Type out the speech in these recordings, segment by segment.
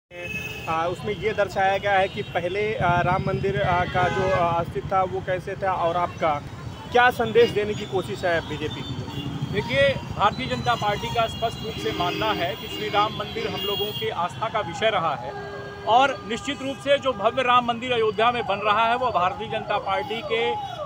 उसमें ये दर्शाया गया है कि पहले राम मंदिर का जो अस्तित्व था वो कैसे था और आपका क्या संदेश देने की कोशिश है बीजेपी की। देखिए, भारतीय जनता पार्टी का स्पष्ट रूप से मानना है कि श्री राम मंदिर हम लोगों के आस्था का विषय रहा है और निश्चित रूप से जो भव्य राम मंदिर अयोध्या में बन रहा है वो भारतीय जनता पार्टी के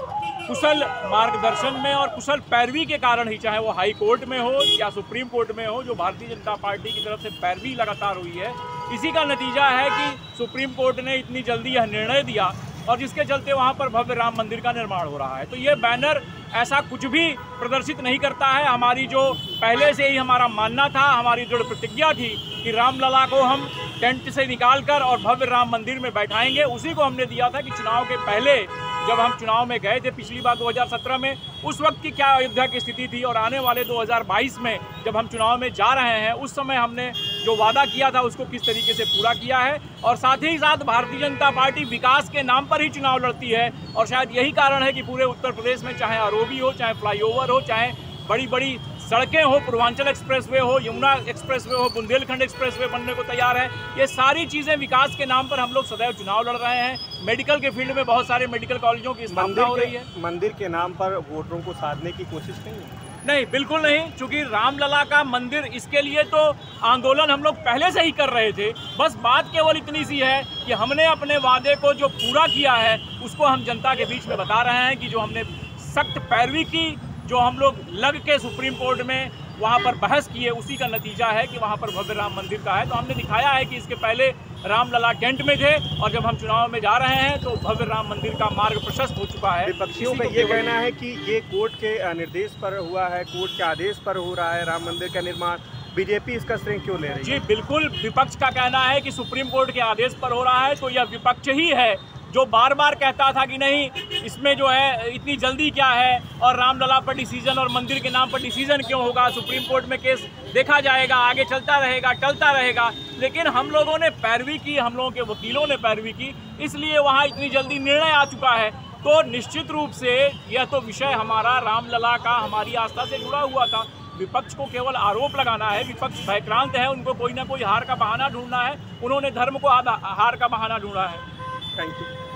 कुशल मार्गदर्शन में और कुशल पैरवी के कारण ही, चाहे वो हाई कोर्ट में हो या सुप्रीम कोर्ट में हो, जो भारतीय जनता पार्टी की तरफ से पैरवी लगातार हुई है, इसी का नतीजा है कि सुप्रीम कोर्ट ने इतनी जल्दी यह निर्णय दिया और जिसके चलते वहाँ पर भव्य राम मंदिर का निर्माण हो रहा है। तो ये बैनर ऐसा कुछ भी प्रदर्शित नहीं करता है। हमारी जो पहले से ही हमारा मानना था, हमारी दृढ़ प्रतिज्ञा थी कि रामलला को हम टेंट से निकालकर और भव्य राम मंदिर में बैठाएंगे, उसी को हमने दिया था कि चुनाव के पहले जब हम चुनाव में गए थे पिछली बार 2017 में, उस वक्त की क्या अयोध्या की स्थिति थी और आने वाले 2022 में जब हम चुनाव में जा रहे हैं उस समय हमने जो वादा किया था उसको किस तरीके से पूरा किया है। और साथ ही साथ भारतीय जनता पार्टी विकास के नाम पर ही चुनाव लड़ती है और शायद यही कारण है कि पूरे उत्तर प्रदेश में चाहे आरओबी हो, चाहे फ्लाईओवर हो, चाहे बड़ी बड़ी सड़कें हो, पूर्वांचल एक्सप्रेसवे हो, यमुना एक्सप्रेसवे हो, बुंदेलखंड एक्सप्रेसवे बनने को तैयार है। ये सारी चीज़ें विकास के नाम पर हम लोग सदैव चुनाव लड़ रहे हैं। मेडिकल के फील्ड में बहुत सारे मेडिकल कॉलेजों की स्थापना हो रही है। मंदिर के नाम पर वोटरों को साधने की कोशिश नहीं, बिल्कुल नहीं। चूंकि रामलला का मंदिर, इसके लिए तो आंदोलन हम लोग पहले से ही कर रहे थे। बस बात केवल इतनी सी है कि हमने अपने वादे को जो पूरा किया है उसको हम जनता के बीच में बता रहे हैं कि जो हमने सख्त पैरवी की, जो हम लोग लग के सुप्रीम कोर्ट में वहाँ पर बहस किए, उसी का नतीजा है कि वहाँ पर भव्य राम मंदिर का है। तो हमने दिखाया है कि इसके पहले रामलला टेंट में थे और जब हम चुनाव में जा रहे हैं तो भव्य राम मंदिर का मार्ग प्रशस्त हो चुका है। विपक्षियों का ये कहना है कि ये कोर्ट के निर्देश पर हुआ है, कोर्ट के आदेश पर हो रहा है राम मंदिर का निर्माण, बीजेपी इसका श्रेय क्यों ले रही है? जी बिल्कुल, विपक्ष का कहना है कि सुप्रीम कोर्ट के आदेश पर हो रहा है। तो यह विपक्ष ही है जो बार बार कहता था कि नहीं, इसमें जो है इतनी जल्दी क्या है और रामलला पर डिसीजन और मंदिर के नाम पर डिसीजन क्यों होगा, सुप्रीम कोर्ट में केस देखा जाएगा, आगे चलता रहेगा, टलता रहेगा। लेकिन हम लोगों ने पैरवी की, हम लोगों के वकीलों ने पैरवी की, इसलिए वहाँ इतनी जल्दी निर्णय आ चुका है। तो निश्चित रूप से यह तो विषय हमारा रामलला का हमारी आस्था से जुड़ा हुआ था। विपक्ष को केवल आरोप लगाना है, विपक्ष भयक्रांत है, उनको कोई ना कोई हार का बहाना ढूंढना है। उन्होंने धर्म को हार का बहाना ढूंढा है। Thank you.